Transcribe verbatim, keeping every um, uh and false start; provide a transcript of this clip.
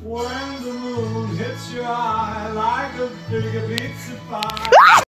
When the moon hits your eye like a big pizza pie.